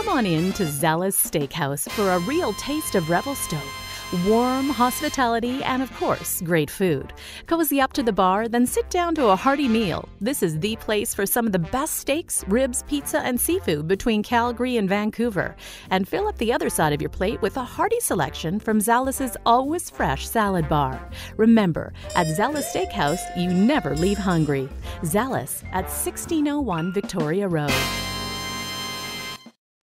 Come on in to Zalas Steakhouse for a real taste of Revelstoke. Warm hospitality and, of course, great food. Cozy up to the bar, then sit down to a hearty meal. This is the place for some of the best steaks, ribs, pizza, and seafood between Calgary and Vancouver. And fill up the other side of your plate with a hearty selection from Zalas's always fresh salad bar. Remember, at Zalas Steakhouse, you never leave hungry. Zalas at 1601 Victoria Road.